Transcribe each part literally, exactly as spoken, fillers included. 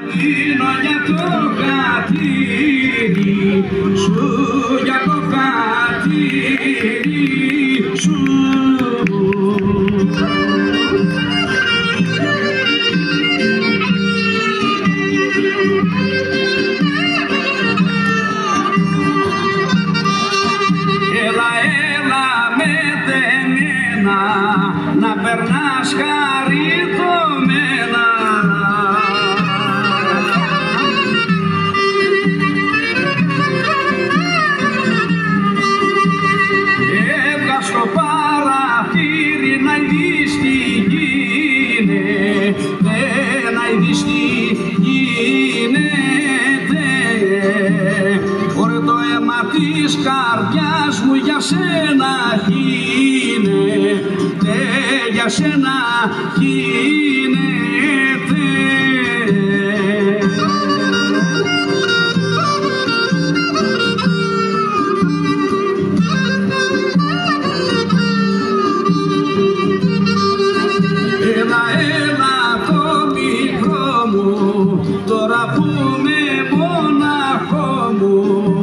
δίνω για το χατήρι σου, για το χατήρι σου. Έλα, έλα με τεμένα, να περνάς χαριτωμένα. Έβγα στο παραθύρι να ειδείς τι γίνεται, να ειδείς τι γίνεται. Ωρε το αίμα της καρδιάς μου για σένα γίνεται, για σένα γίνεται. Έλα, έλα το μικρό μου, τώρα που με μοναχό μου.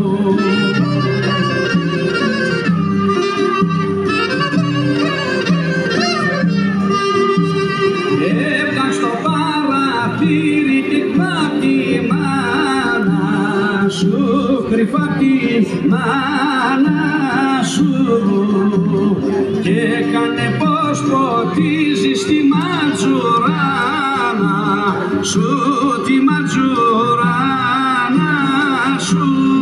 Έβγαν στο παραθύρι και απ' τη μάνα σου, κρυφά απ' τη μάνα σου, και έκανε πως ποτίζεις τη ματζουράνα σου, τη ματζουράνα σου.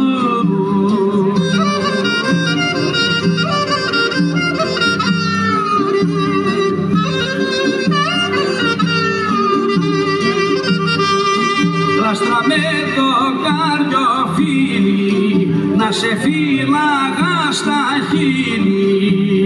Λάστρα με το καρδιοφίλι, να σε φύλαγα στα χείλη.